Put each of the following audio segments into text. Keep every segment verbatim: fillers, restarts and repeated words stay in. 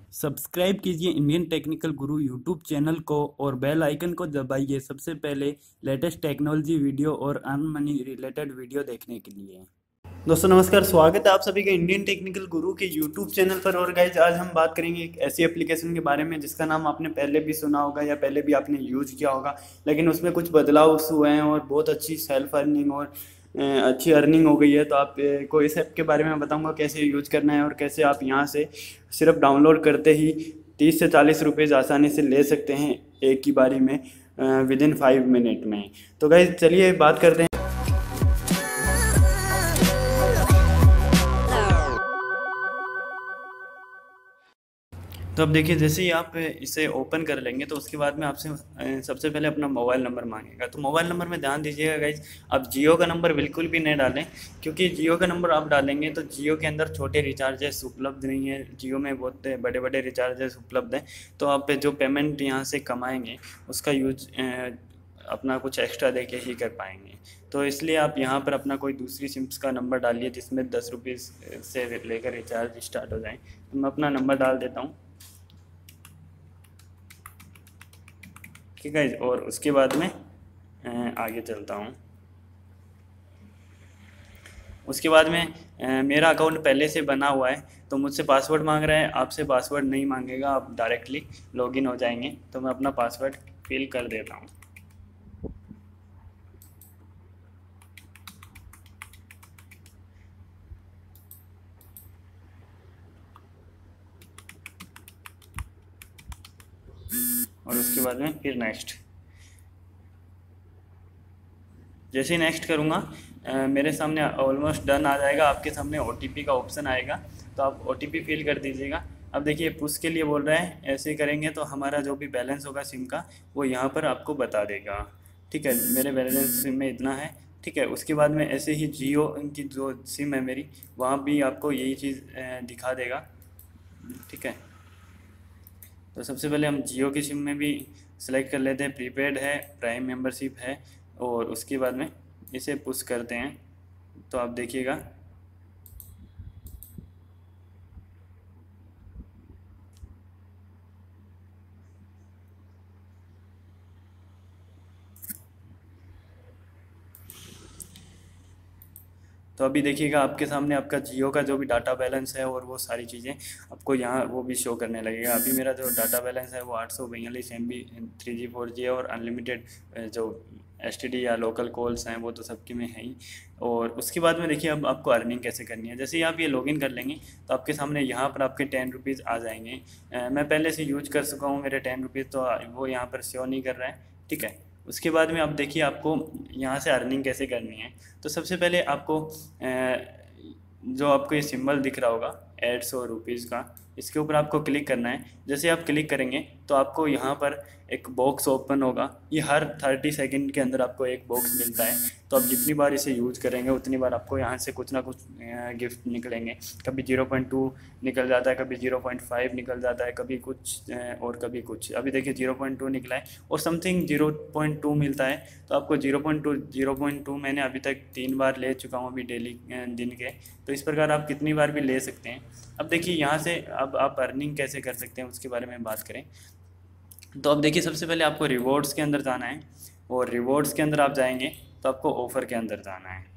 Subscribe कीजिए Indian technical guru YouTube channel को और बेल आइकन को दबाइए सबसे पहले लेटेस्ट टेक्नोलॉजी वीडियो और अर्न मनी रिलेटेड वीडियो देखने के लिए। दोस्तों नमस्कार, स्वागत है आप सभी का इंडियन टेक्निकल गुरु के यूट्यूब चैनल पर। और गाइज आज हम बात करेंगे एक ऐसी एप्लीकेशन के बारे में जिसका नाम आपने पहले भी सुना होगा या पहले भी आपने यूज किया होगा, लेकिन उसमें कुछ बदलाव हुए हैं और बहुत अच्छी सेल्फ अर्निंग और अच्छी अर्निंग हो गई है। तो आपको इस ऐप के बारे में बताऊंगा कैसे यूज करना है और कैसे आप यहाँ से सिर्फ डाउनलोड करते ही तीस से चालीस रुपये आसानी से ले सकते हैं एक ही बारी में विद इन फाइव मिनट में। तो गाइज चलिए बात करते हैं। तो अब देखिए, जैसे ही आप इसे ओपन कर लेंगे तो उसके बाद में आपसे सबसे पहले अपना मोबाइल नंबर मांगेगा। तो मोबाइल नंबर में ध्यान दीजिएगा गाइज, आप जियो का नंबर बिल्कुल भी नहीं डालें, क्योंकि जियो का नंबर आप डालेंगे तो जियो के अंदर छोटे रिचार्जेस उपलब्ध नहीं है। जियो में बहुत बड़े बड़े रिचार्जेस उपलब्ध हैं, तो आप जो पेमेंट यहाँ से कमाएँगे उसका यूज अपना कुछ एक्स्ट्रा दे के ही कर पाएंगे। तो इसलिए आप यहाँ पर अपना कोई दूसरी सिम्स का नंबर डालिए जिसमें दस रुपीज़ से लेकर रिचार्ज स्टार्ट हो जाए। तो मैं अपना नंबर डाल देता हूँ, ठीक है। और उसके बाद में आगे चलता हूँ। उसके बाद में मेरा अकाउंट पहले से बना हुआ है तो मुझसे पासवर्ड मांग रहा है, आपसे पासवर्ड नहीं मांगेगा, आप डायरेक्टली लॉगिन हो जाएंगे। तो मैं अपना पासवर्ड फिल कर देता हूँ। और उसके बाद में फिर नेक्स्ट। जैसे ही नेक्स्ट करूँगा मेरे सामने ऑलमोस्ट डन आ जाएगा। आपके सामने ओटीपी का ऑप्शन आएगा, तो आप ओटीपी फिल कर दीजिएगा। अब देखिए पुश के लिए बोल रहा है, ऐसे करेंगे तो हमारा जो भी बैलेंस होगा सिम का वो यहाँ पर आपको बता देगा, ठीक है। मेरे बैलेंस सिम में इतना है, ठीक है। उसके बाद में ऐसे ही जियो की जो सिम है मेरी, वहाँ भी आपको यही चीज़ दिखा देगा, ठीक है। तो सबसे पहले हम जियो की सिम में भी सेलेक्ट कर लेते हैं, प्रीपेड है, प्राइम मेंबरशिप है, और उसके बाद में इसे पुश करते हैं। तो आप देखिएगा तो अभी देखिएगा आपके सामने आपका जियो का जो भी डाटा बैलेंस है और वो सारी चीज़ें आपको यहाँ वो भी शो करने लगेगा। अभी मेरा जो डाटा बैलेंस है वो आठ सौ बयालीस M B three G four G है, और अनलिमिटेड जो एस टी डी या लोकल कॉल्स हैं वो तो सबके में है ही। और उसके बाद में देखिए अब आपको अर्निंग कैसे करनी है। जैसे ही आप ये लॉगिन कर लेंगे तो आपके सामने यहाँ पर आपके टेन रुपीज़ आ जाएंगे। मैं पहले से यूज कर चुका हूँ, मेरे टेन रुपीज़ तो वो यहाँ पर शो नहीं कर रहा है, ठीक है। उसके बाद में आप देखिए आपको यहाँ से अर्निंग कैसे करनी है। तो सबसे पहले आपको जो आपको ये सिंबल दिख रहा होगा एड सौ रुपीज़ का, इसके ऊपर आपको क्लिक करना है। जैसे आप क्लिक करेंगे तो आपको यहाँ पर एक बॉक्स ओपन होगा। ये हर थर्टी सेकंड के अंदर आपको एक बॉक्स मिलता है, तो आप जितनी बार इसे यूज करेंगे उतनी बार आपको यहाँ से कुछ ना कुछ गिफ्ट निकलेंगे। कभी ज़ीरो पॉइंट टू निकल जाता है, कभी ज़ीरो पॉइंट फाइव निकल जाता है, कभी कुछ और कभी कुछ। अभी देखिए ज़ीरो पॉइंट टू निकला है और समथिंग ज़ीरो पॉइंट टू मिलता है। तो आपको zero point two zero point two मैंने अभी तक तीन बार ले चुका हूँ अभी डेली दिन के। तो इस प्रकार आप कितनी बार भी ले सकते हैं। अब देखिए यहाँ से अब आप अर्निंग कैसे कर सकते हैं उसके बारे में बात करें। तो अब देखिए सबसे पहले आपको रिवॉर्ड्स के अंदर जाना है, और रिवॉर्ड्स के अंदर आप जाएंगे तो आपको ऑफ़र के अंदर जाना है।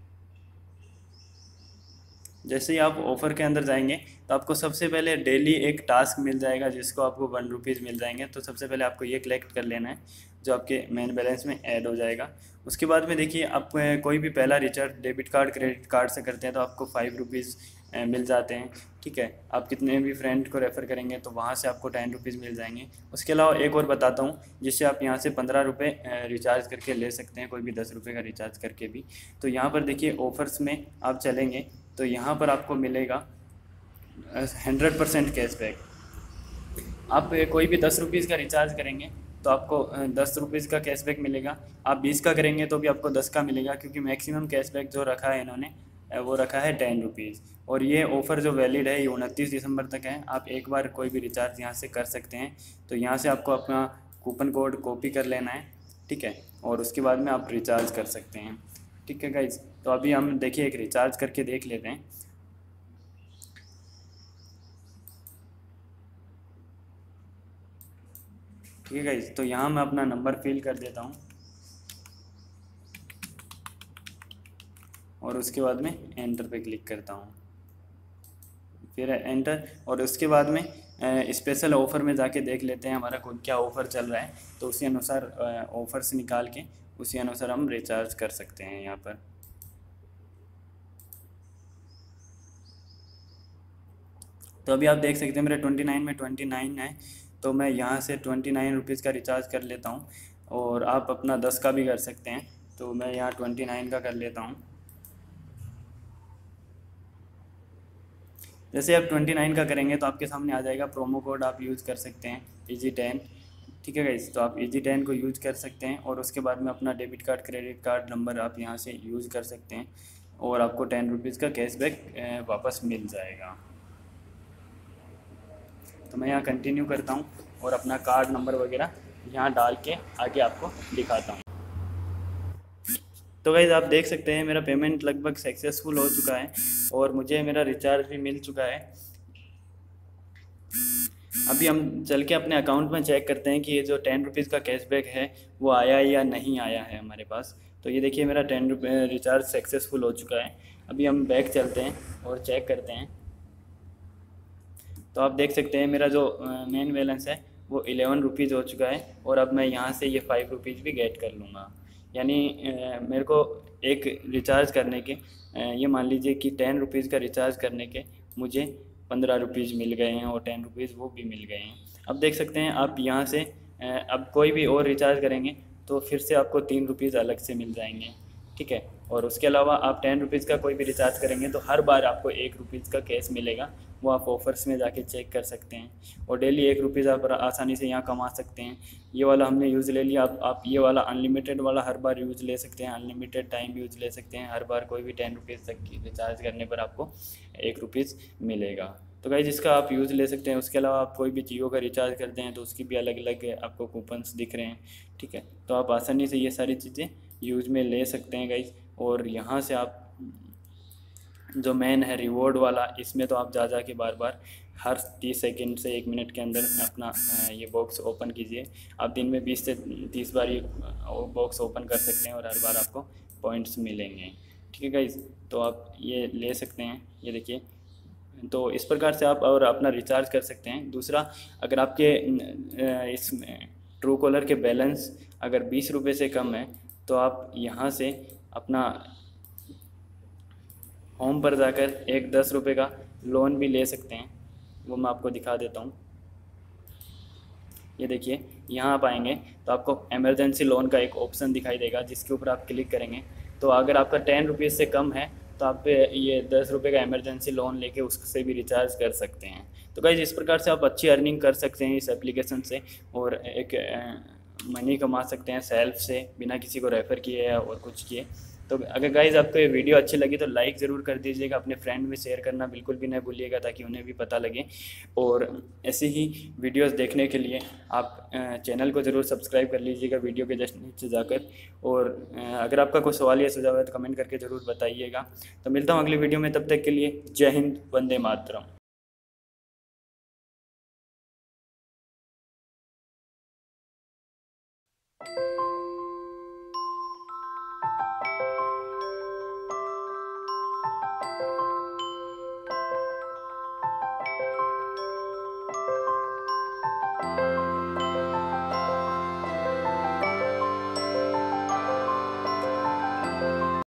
जैसे ही आप ऑफ़र के अंदर जाएंगे तो आपको सबसे पहले डेली एक टास्क मिल जाएगा जिसको आपको वन रुपीज़ मिल जाएंगे। तो सबसे पहले आपको ये कलेक्ट कर लेना है जो आपके मेन बैलेंस में ऐड हो जाएगा। उसके बाद में देखिए आप कोई भी पहला recharge debit card credit card से करते हैं तो आपको फाइव रुपीज़ मिल जाते हैं, ठीक है। आप कितने भी फ्रेंड को रेफ़र करेंगे तो वहाँ से आपको टेन रुपीज़ मिल जाएंगे। उसके अलावा एक और बताता हूँ जिससे आप यहाँ से पंद्रह रुपये रिचार्ज करके ले सकते हैं, कोई भी दस रुपये का रिचार्ज करके भी। तो यहाँ पर देखिए ऑफ़र्स में आप चलेंगे तो यहाँ पर आपको मिलेगा हंड्रेड परसेंट कैशबैक। आप कोई भी दस रुपीज़ का रिचार्ज करेंगे तो आपको दस रुपीज़ का कैशबैक मिलेगा। आप बीस का करेंगे तो भी आपको दस का मिलेगा, क्योंकि मैक्सिमम कैशबैक जो रखा है इन्होंने वो रखा है टेन रुपीज़। और ये ऑफ़र जो वैलिड है ये उनतीस दिसंबर तक है। आप एक बार कोई भी रिचार्ज यहाँ से कर सकते हैं। तो यहाँ से आपको अपना कूपन कोड कॉपी कर लेना है, ठीक है, और उसके बाद में आप रिचार्ज कर सकते हैं, ठीक है गाइज। तो अभी हम देखिए एक रिचार्ज करके देख लेते हैं। ठीक है गाइज, तो यहाँ मैं अपना नंबर फिल कर देता हूँ और उसके बाद में एंटर पे क्लिक करता हूँ, फिर एंटर। और उसके बाद में स्पेशल ऑफ़र में जाके देख लेते हैं हमारा कोई क्या ऑफ़र चल रहा है, तो उसी अनुसार ऑफ़र्स निकाल के उसी अनुसार हम रिचार्ज कर सकते हैं यहाँ पर। तो अभी आप देख सकते हैं मेरे ट्वेंटी नाइन में ट्वेंटी नाइन है, तो मैं यहाँ से ट्वेंटी नाइन रुपीज़ का रिचार्ज कर लेता हूँ। और आप अपना दस का भी कर सकते हैं, तो मैं यहाँ ट्वेंटी नाइन का कर लेता हूँ। जैसे आप ट्वेंटी नाइन का करेंगे तो आपके सामने आ जाएगा प्रोमो कोड, आप यूज़ कर सकते हैं इजी टेन। ठीक है गाइस, तो आप इजी टेन को यूज़ कर सकते हैं और उसके बाद में अपना debit card credit card number आप यहाँ से यूज़ कर सकते हैं और आपको टेन रुपीज़ का कैशबैक वापस मिल जाएगा। तो मैं यहाँ कंटिन्यू करता हूँ और अपना कार्ड नंबर वगैरह यहाँ डाल के आगे आपको दिखाता हूँ। तो गाइज़ आप देख सकते हैं मेरा पेमेंट लगभग सक्सेसफुल हो चुका है और मुझे मेरा रिचार्ज भी मिल चुका है। अभी हम चल के अपने अकाउंट में चेक करते हैं कि ये जो टेन रुपीज़ का कैशबैक है वो आया या नहीं आया है हमारे पास। तो ये देखिए मेरा टेन रुपये रिचार्ज सक्सेसफुल हो चुका है। अभी हम बैक चलते हैं और चेक करते हैं। तो आप देख सकते हैं मेरा जो मेन बैलेंस है वो इलेवन रुपीज़ हो चुका है और अब मैं यहाँ से ये फाइव रुपीज़ भी गेट कर लूँगा। यानी मेरे को एक रिचार्ज करने के ये मान लीजिए कि टेन रुपीज़ का रिचार्ज करने के मुझे पंद्रह रुपीज़ मिल गए हैं और टेन रुपीज़ वो भी मिल गए हैं। अब देख सकते हैं आप यहाँ से अब कोई भी और रिचार्ज करेंगे तो फिर से आपको तीन रुपीज़ अलग से मिल जाएंगे। ठीक है, और उसके अलावा आप टेन रुपीज़ का कोई भी रिचार्ज करेंगे तो हर बार आपको एक रुपीज़ का कैश मिलेगा, वो आप ऑफ़र्स में जाके चेक कर सकते हैं। और डेली एक रुपीज़ आप आसानी से यहाँ कमा सकते हैं। ये वाला हमने यूज़ ले लिया, आप आप ये वाला अनलिमिटेड वाला हर बार यूज़ ले सकते हैं, अनलिमिटेड टाइम यूज़ ले सकते हैं। हर बार कोई भी टेन रुपीज़ तक की रिचार्ज करने पर आपको एक रुपीज़ मिलेगा। तो गाइस जिसका आप यूज़ ले सकते हैं। उसके अलावा आप कोई भी जियो का रिचार्ज करते हैं तो उसकी भी अलग अलग आपको कूपन्स दिख रहे हैं। ठीक है, तो आप आसानी से ये सारी चीज़ें यूज़ में ले सकते हैं गाइस। और यहाँ से आप जो मेन है रिवॉर्ड वाला, इसमें तो आप जा जा के बार बार हर तीस सेकंड से एक मिनट के अंदर अपना ये बॉक्स ओपन कीजिए। आप दिन में बीस से तीस बार ये बॉक्स ओपन कर सकते हैं और हर बार आपको पॉइंट्स मिलेंगे। ठीक है गाइस, तो आप ये ले सकते हैं। ये देखिए, तो इस प्रकार से आप और अपना रिचार्ज कर सकते हैं। दूसरा, अगर आपके इस ट्रू कॉलर के बैलेंस अगर बीस रुपये से कम है तो आप यहाँ से अपना होम पर जाकर एक दस रुपये का लोन भी ले सकते हैं। वो मैं आपको दिखा देता हूँ। ये देखिए, यहाँ आप आएंगे तो आपको इमरजेंसी लोन का एक ऑप्शन दिखाई देगा, जिसके ऊपर आप क्लिक करेंगे तो अगर आपका टेन रुपीज़ से कम है तो आप ये दस रुपये का इमरजेंसी लोन लेके उससे भी रिचार्ज कर सकते हैं। तो गाइस इस प्रकार से आप अच्छी अर्निंग कर सकते हैं इस एप्लीकेशन से और एक मनी कमा सकते हैं सेल्फ से, बिना किसी को रेफ़र किए या और कुछ किए। तो अगर गाइज़ आपको ये वीडियो अच्छी लगी तो लाइक ज़रूर कर दीजिएगा, अपने फ्रेंड में शेयर करना बिल्कुल भी नहीं भूलिएगा ताकि उन्हें भी पता लगे। और ऐसे ही वीडियोस देखने के लिए आप चैनल को ज़रूर सब्सक्राइब कर लीजिएगा वीडियो के जस्ट नीचे जाकर। और अगर आपका कोई सवाल या सुझाव है तो कमेंट करके ज़रूर बताइएगा। तो मिलता हूँ अगली वीडियो में, तब तक के लिए जय हिंद, वंदे मातरम।